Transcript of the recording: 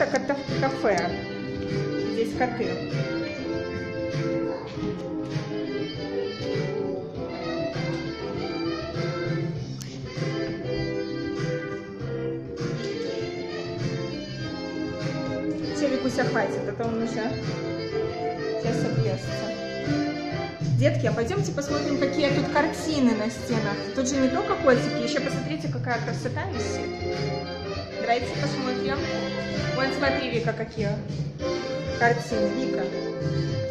это кафе. Здесь коты. Все, Викуся, хватит, это он уже сейчас объестся. Детки, а пойдемте посмотрим, какие тут картины на стенах. Тут же не только котики, еще посмотрите, какая красота висит. Давайте посмотрим. Вот смотри, Вика, какие картины. Вика.